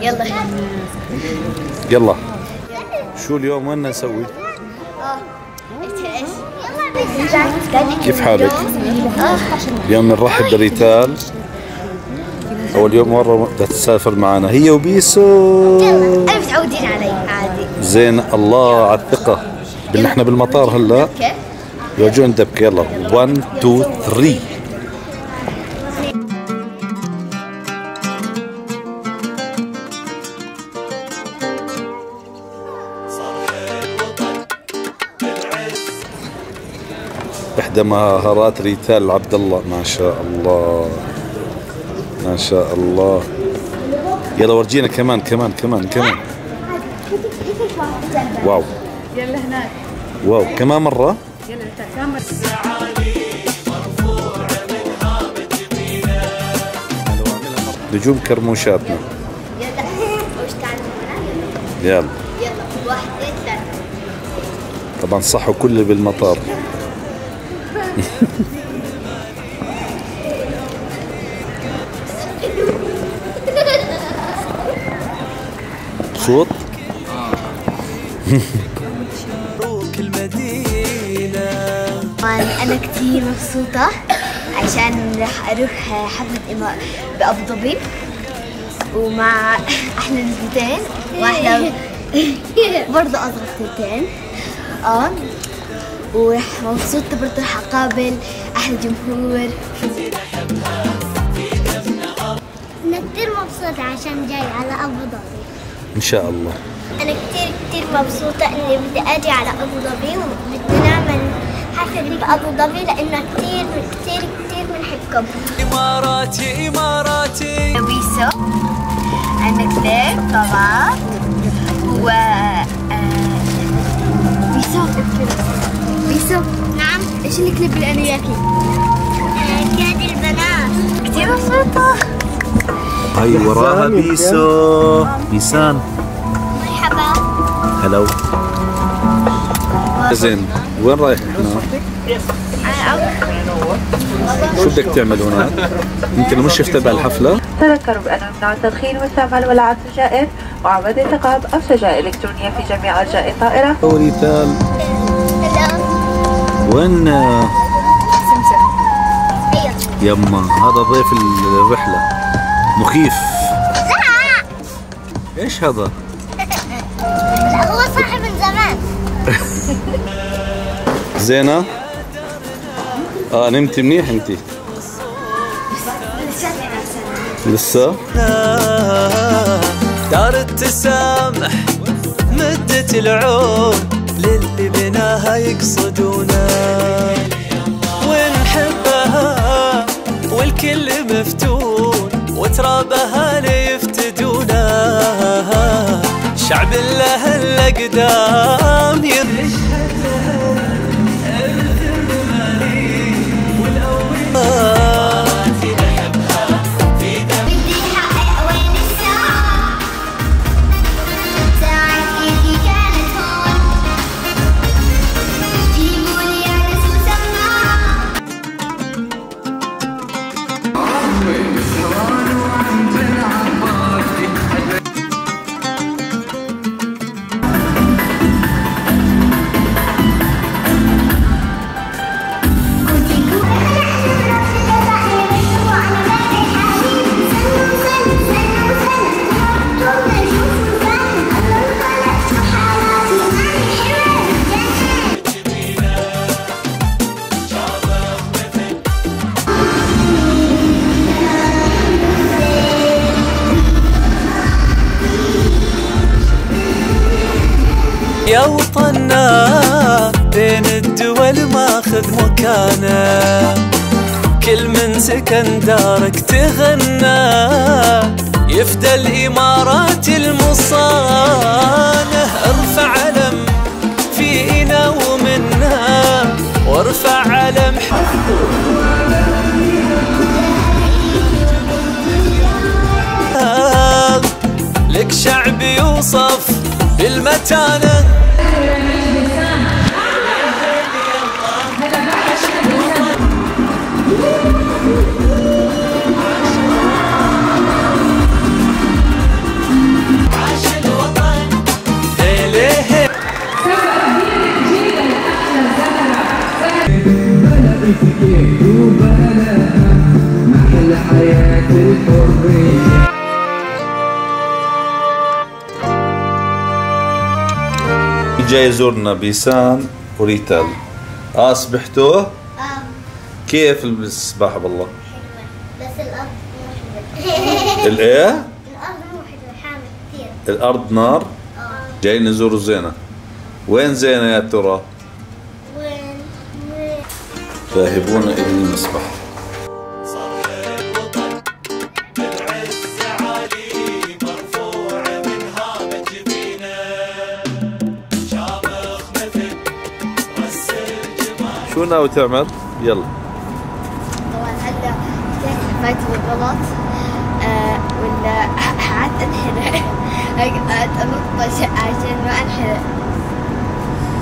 يلا يلا. شو اليوم وين نسوي؟ كيف حالك؟ اليوم نرحب بريتال. أول يوم مرة بدها تسافر معنا هي وبيسو. أنا متعودين علي عادي. زين، الله على الثقة. احنا بالمطار هلا يوجون دبكة. يلا 1 2 3. إحدى مهارات ريتال عبد الله. ما شاء الله ما شاء الله. يلا ورجينا كمان كمان كمان كمان. واو. يلا هناك. واو كمان مرة. يلا كمان. نجوم كرموشاتنا. يلا وش تعلمنا؟ يلا يلا 1 2 3. طبعا صحوا كل اللي بالمطار. صوت. أنا كتير مبسوطة عشان راح أروح حفلة بأبو ظبي ومع أحلى نسبتين وأحلى برضه أصغر نسبتين. وراح مبسوطة برضه راح أقابل أحلى جمهور. أنا كتير مبسوطة عشان جاي على أبو ظبي. إن شاء الله. أنا كتير مبسوطة إني بدي أجي على أبو ظبي وبدنا نعمل حفلة بأبو ظبي لأنه كتير بنحبكم. إماراتي إماراتي. بيسو عندك ليك طبعا و بيسو. نعم. إيش الكليب اللي أنا وياكي؟ كاد البنات. كتير مبسوطة. هاي وراها بيسو. بيسان. مرحبا. هلو. زين، وين رايح احنا؟ شو بدك تعمل هناك؟ يمكن مش تتابع الحفلة؟ تذكروا بأنه يمنع التدخين واستعمال ولعات السجائر وعمل انتقاد أو سجائر إلكترونية في جميع أرجاء الطائرة. ريتال وين؟ سمسم. يما هذا ضيف الرحلة مخيف. لا. ايش هذا؟ لا هو صاحي من زمان. زينة؟ نمتي منيح انتي؟ لسه؟ دار التسامح مدة العون للي بناها يقصدونا ونحبها والكل مفتون وترابها ليفتدونا. شعب له الأقدام يشهد له يا وطننا بين الدول ماخذ مكانه. كل من سكن دارك تغنى يفدى الإمارات المصانة. ارفع علم فينا ومنا وارفع علم لك شعب يوصف بالمتانة. جاي يزورنا بيسان وريتال. سبحتوا؟ كيف السباحة بالله؟ بس الأرض مو حلوة. الايه؟ الأرض مو حلوة، حامل كثير. الارض نار؟ جايين نزور زينة. وين زينة يا ترى؟ وين؟ فاهبونا الى المسبح. شو ناوي تعمل؟ يلا. طبعا هلا حبيت بالغلط ولا قعدت انحرق. قعدت انط عشان ما انحرق.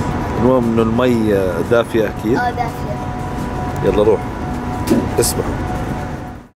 المهم انه المي دافية اكيد. دافية. يلا روح اسبحوا.